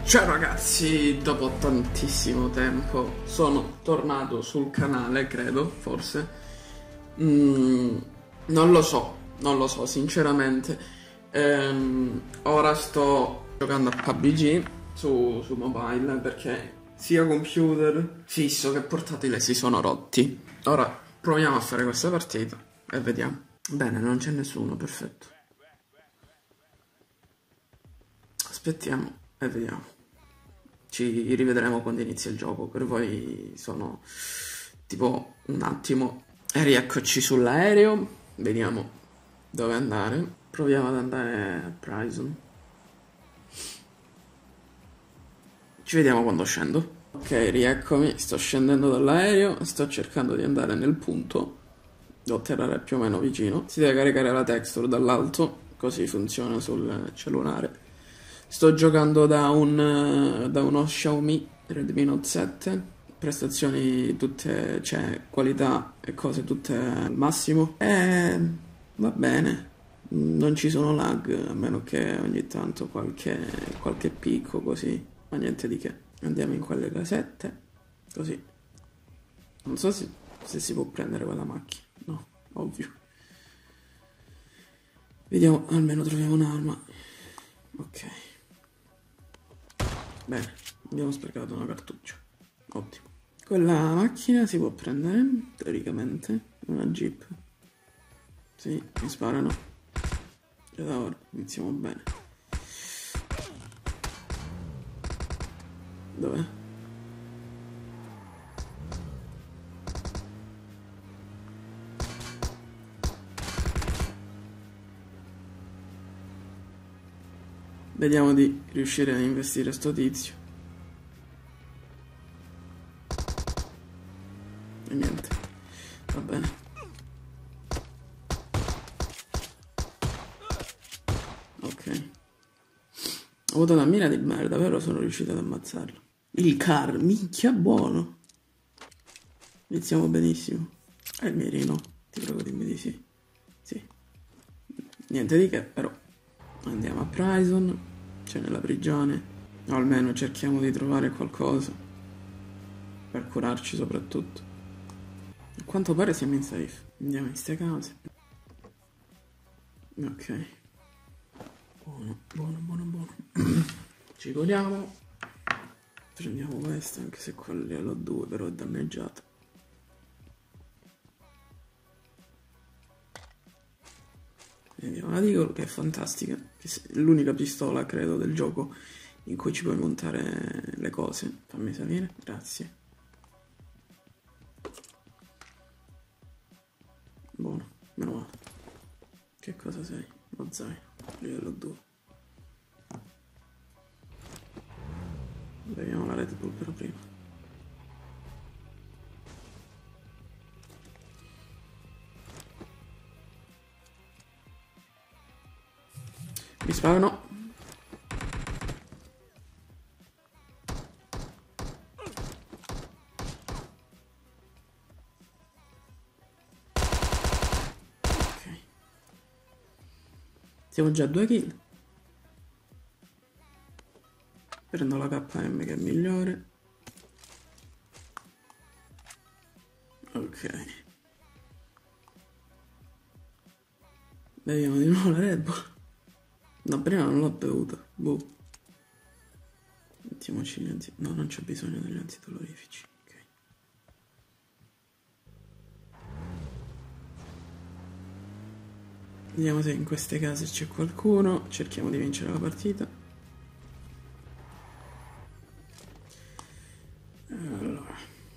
Ciao ragazzi, dopo tantissimo tempo sono tornato sul canale, credo, forse. Non lo so, sinceramente. Ora sto giocando a PUBG su mobile perché sia computer fisso che portatile si sono rotti. Ora proviamo a fare questa partita e vediamo. Bene, non c'è nessuno, perfetto. Aspettiamo e vediamo. Ci rivedremo quando inizia il gioco, per voi sono tipo un attimo. E rieccoci sull'aereo, vediamo dove andare. Proviamo ad andare a Prison. Ci vediamo quando scendo. Ok, rieccomi, sto scendendo dall'aereo, sto cercando di andare nel punto, da otterrare più o meno vicino. Si deve caricare la texture dall'alto, così funziona sul cellulare. Sto giocando da uno Xiaomi Redmi Note 7, prestazioni tutte, cioè qualità e cose tutte al massimo. E va bene, non ci sono lag, a meno che ogni tanto qualche picco così, ma niente di che. Andiamo in quelle casette, così. Non so se si può prendere quella macchina, no, ovvio. Vediamo, almeno troviamo un'arma. Ok. Bene, abbiamo sprecato una cartuccia. Ottimo. Quella macchina si può prendere, teoricamente. Una Jeep. Sì, mi sparano. Già da ora, iniziamo bene. Dov'è? Vediamo di riuscire a investire sto tizio. E niente. Va bene. Ok. Ho avuto una mira di merda, però sono riuscito ad ammazzarlo. Il car, minchia buono. Iniziamo benissimo. E il mirino, ti prego dimmi di sì. Sì. Niente di che, però. Andiamo a Prison, cioè nella prigione, o almeno cerchiamo di trovare qualcosa per curarci soprattutto. A quanto pare siamo in safe. Andiamo in ste case. Ok. Buono. Ci curiamo. Prendiamo questo, anche se quello è livello 2, però è danneggiato. Vediamo la Deagle, che è fantastica, che è l'unica pistola credo del gioco in cui ci puoi montare le cose. Fammi salire, grazie. Buono, meno male. Che cosa sei? Lo zaino, livello 2. Vediamo la Red Bull però prima. Mi sparano. Ok. Siamo già a 2 kill. Prendo la KM che è migliore. Ok. Beviamo di nuovo la Red Bull. No, prima non l'ho bevuta. Boh. Mettiamoci gli anti... No, non c'è bisogno degli antidolorifici. Ok. Vediamo se in queste case c'è qualcuno. Cerchiamo di vincere la partita. Allora.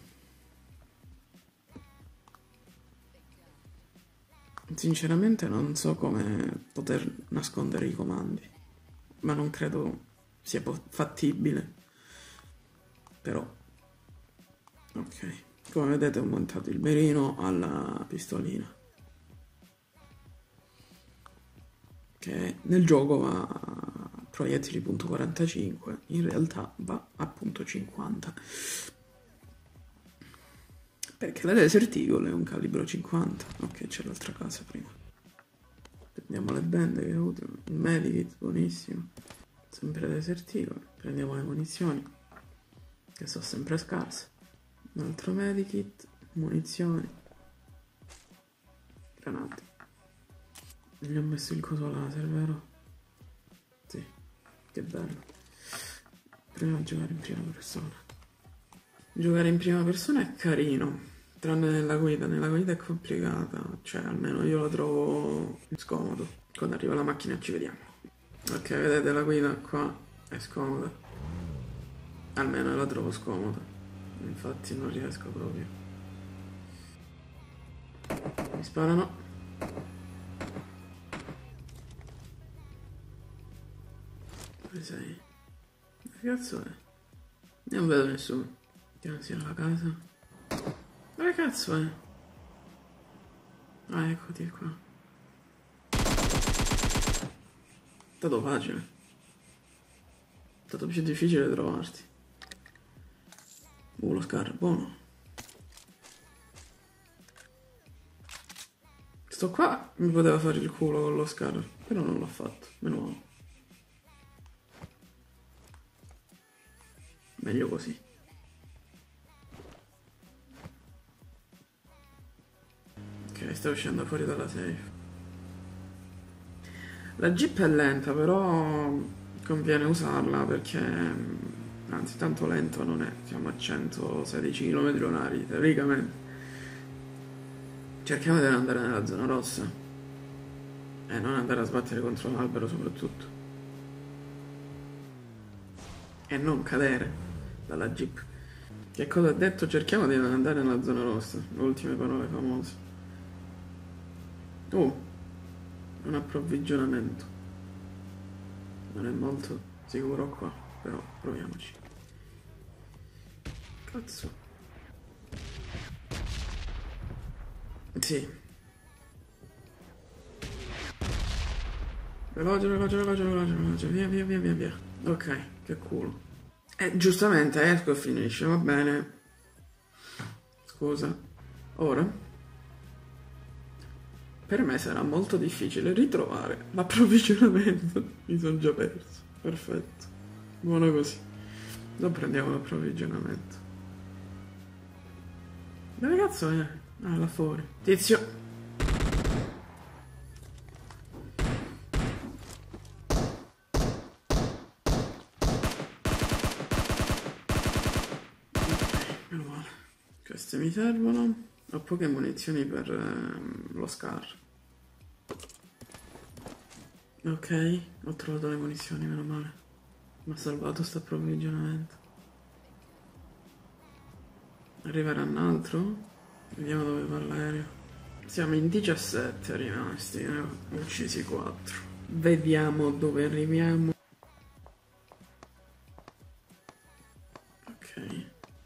Sinceramente non so come poter nascondere i comandi, ma non credo sia fattibile. Però, ok. Come vedete ho montato il mirino alla pistolina, che nel gioco va a proiettili .45, in realtà va a .50. Perché la Desert Eagle è un calibro 50. Ok, c'è l'altra casa prima. Prendiamo le bende che è utile. Il medikit, buonissimo. Sempre deserticolo. Prendiamo le munizioni, che sono sempre scarse. Un altro medikit, munizioni, granate. Gli ho messo il coso laser, vero? Sì, che bello. Proviamo a giocare in prima persona. Giocare in prima persona è carino, tranne nella guida è complicata, cioè almeno io la trovo scomodo. Quando arriva la macchina ci vediamo. Ok, vedete la guida qua è scomoda, almeno la trovo scomoda, infatti non riesco proprio. Mi sparano. Dove sei? Che cazzo è? Non vedo nessuno. Che non sia la casa. Dove cazzo è? Ah, eccoti qua. È stato facile. È stato più difficile trovarti. Lo scar, buono. Sto qua mi poteva fare il culo con lo scar, però non l'ho fatto. Meno male. Meglio così. Ok, sto uscendo fuori dalla safe. La Jeep è lenta, però conviene usarla perché, anzi, tanto lento non è. Siamo a 116 km/h, teoricamente. Cerchiamo di non andare nella zona rossa. E non andare a sbattere contro l'albero, soprattutto. E non cadere dalla Jeep. Che cosa ha detto? Cerchiamo di non andare nella zona rossa. Le ultime parole famose. Un approvvigionamento. Non è molto sicuro qua, però proviamoci. Cazzo. Sì. Veloce. Via. Ok, che culo. Giustamente esco e finisce, va bene. Scusa. Ora? Per me sarà molto difficile ritrovare l'approvvigionamento. Mi sono già perso. Perfetto. Buono così. Non prendiamo l'approvvigionamento. Dove cazzo è? Ah, là fuori. Tizio. Meno male. Queste mi servono. Ho poche munizioni per lo scar. Ok, ho trovato le munizioni, meno male. Mi ha salvato sto approvvigionamento. Arriverà un altro? Vediamo dove va l'aereo. Siamo in 17 rimasti, ne ho uccisi 4. Vediamo dove arriviamo. Ok.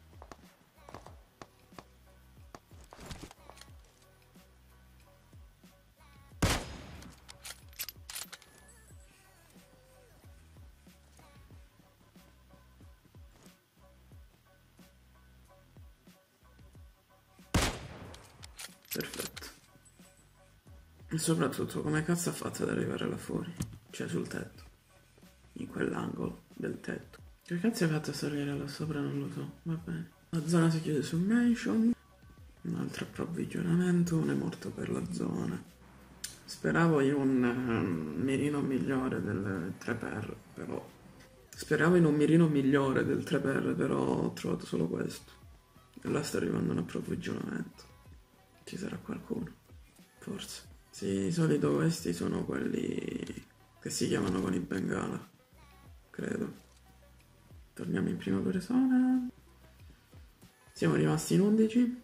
Perfetto. E soprattutto come cazzo ha fatto ad arrivare là fuori? Cioè sul tetto. In quell'angolo del tetto. Che cazzo hai fatto a salire là sopra? Non lo so. Va bene. La zona si chiude su Mansion. Un altro approvvigionamento. Uno è morto per la zona. Speravo in un mirino migliore del 3x, però... Speravo in un mirino migliore del 3x, però ho trovato solo questo. E là sta arrivando un approvvigionamento. Ci sarà qualcuno. Forse. Sì, di solito questi sono quelli che si chiamano con i bengala. Credo. Torniamo in prima persona. Siamo rimasti in 11.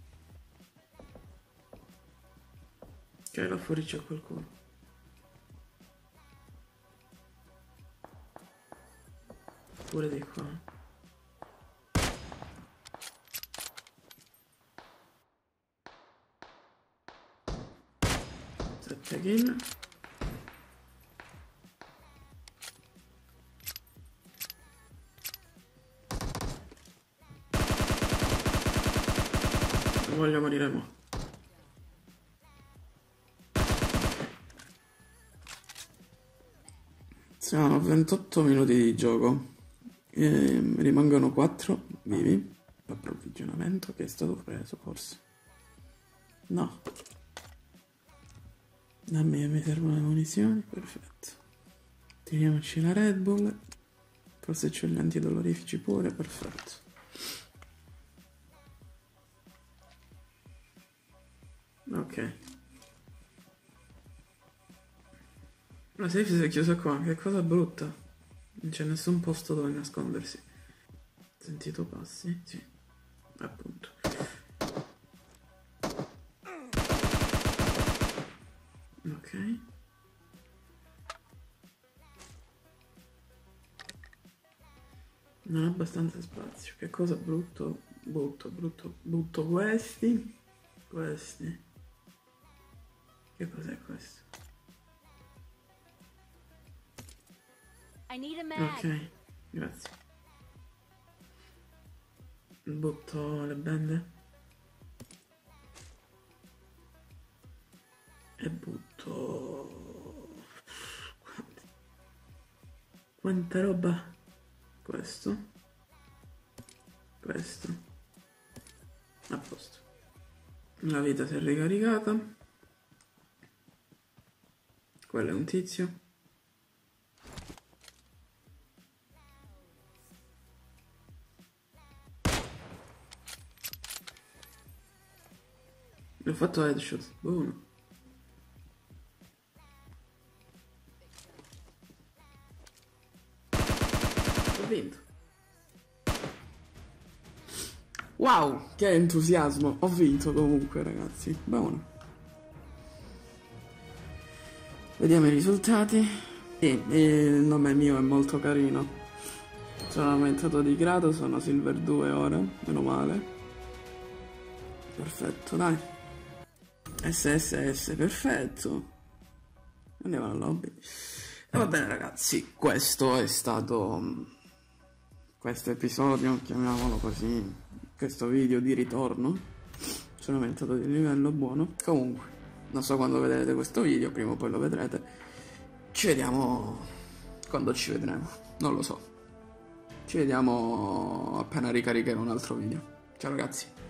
Ok, là fuori c'è qualcuno. Pure di qua. 7 kill. Non voglio morire mo'. Siamo a 28 minuti di gioco. Rimangono 4 vivi. Approvvigionamento che è stato preso, forse. No. Dammi che mi servono le munizioni. Perfetto. Tiriamoci la Red Bull. Forse c'ho gli antidolorifici pure. Perfetto. Ok. La safe si è chiusa qua. Che cosa brutta. Non c'è nessun posto dove nascondersi. Sentito passi? Sì. Appunto. Ok. Non ho abbastanza spazio. Che cosa brutto? Butto questi. Questi. Che cos'è questo? Ok, grazie. Butto le bende. E butto... Quanta roba? Questo. Questo. A posto. La vita si è ricaricata. Quello è un tizio. Ho fatto headshot. Buono. Ho vinto. Wow, che entusiasmo. Ho vinto comunque, ragazzi. Buono. Vediamo i risultati. Sì, il nome mio è molto carino. Sono aumentato di grado, sono Silver 2 ora, meno male. Perfetto, dai. SSS, perfetto. Andiamo alla lobby. E va bene ragazzi, questo è stato... questo episodio, chiamiamolo così, questo video di ritorno. Sono aumentato di livello, buono. Comunque, non so quando vedrete questo video, prima o poi lo vedrete. Ci vediamo quando ci vedremo, non lo so. Ci vediamo appena ricaricherò un altro video. Ciao ragazzi.